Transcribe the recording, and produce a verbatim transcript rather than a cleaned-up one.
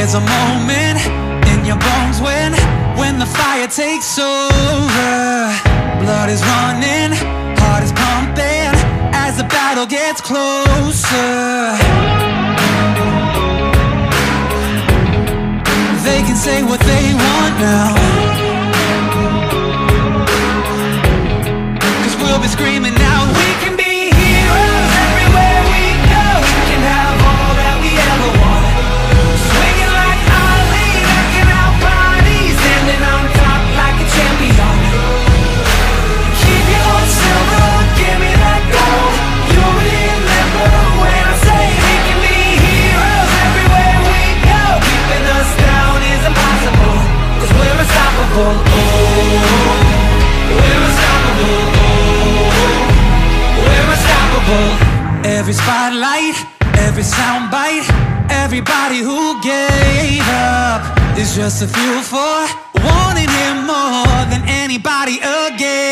There's a moment in your bones when When the fire takes over. Blood is running, heart is pumping as the battle gets closer. They can say what they want now, 'cause we'll be screaming now. We can be heroes everywhere we go. We can have all that we ever want. Swinging like Ali, rocking out bodies, standing on top like a champion. Keep your heart silver, give me that gold. You'll remember when I say we can be heroes everywhere we go. Keeping us down is impossible, 'cause we're unstoppable. Oh, we're unstoppable. Oh, we're unstoppable. Every spotlight, every soundbite, everybody who gave up is just a fuel for wanting him more than anybody again.